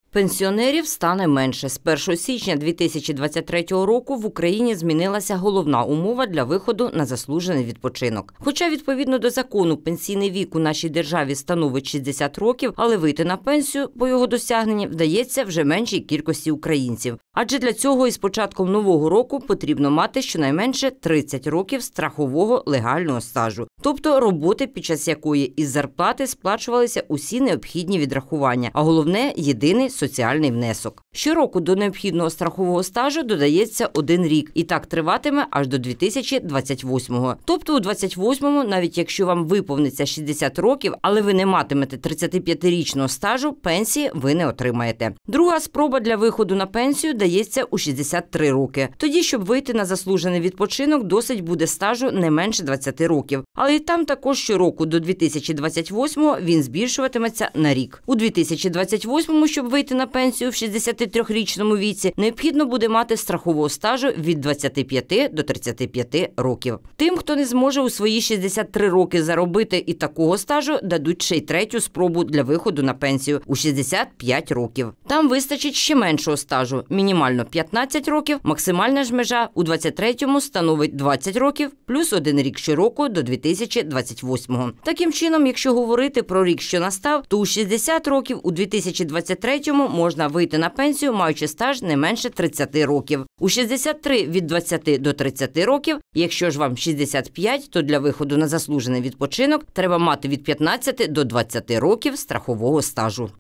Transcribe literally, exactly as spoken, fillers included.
Пенсіонерів стане менше. З першого січня дві тисячі двадцять третього року в Україні змінилася головна умова для виходу на заслужений відпочинок. Хоча, відповідно до закону, пенсійний вік у нашій державі становить шістдесят років, але вийти на пенсію по його досягненні вдається вже меншій кількості українців. Адже для цього із початком нового року потрібно мати щонайменше тридцять років страхового легального стажу, тобто роботи, під час якої із зарплати сплачувалися усі необхідні відрахування, а головне – єдиний соціальний внесок. Щороку до необхідного страхового стажу додається один рік, і так триватиме аж до дві тисячі двадцять восьмого. Тобто у двадцять восьмому, навіть якщо вам виповниться шістдесят років, але ви не матимете тридцятип'ятирічного стажу, пенсії ви не отримаєте. Друга спроба для виходу на пенсію дається у шістдесят три роки. Тоді, щоб вийти на заслужений відпочинок, досить буде стажу не менше двадцяти років. Але і там також щороку до дві тисячі двадцять восьмого він збільшуватиметься на рік. У дві тисячі двадцять восьмому, щоб вийти на пенсію в шістдесятитрирічному віці, необхідно буде мати страхового стажу від двадцяти п'яти до тридцяти п'яти років. Тим, хто не зможе у свої шістдесят три роки заробити і такого стажу, дадуть ще й третю спробу для виходу на пенсію у шістдесят п'ять років. Там вистачить ще меншого стажу – мінімально п'ятнадцять років, максимальна ж межа у двадцять третьому становить двадцять років, плюс один рік щороку до дві тисячі двадцять восьмого. Таким чином, якщо говорити про рік, що настав, то у шістдесят років у дві тисячі двадцять третьому можна вийти на пенсію, маючи стаж не менше тридцяти років. У шістдесят три – від двадцяти до тридцяти років, якщо ж вам шістдесят п'ять, то для виходу на заслужений відпочинок треба мати від п'ятнадцяти до двадцяти років страхового стажу.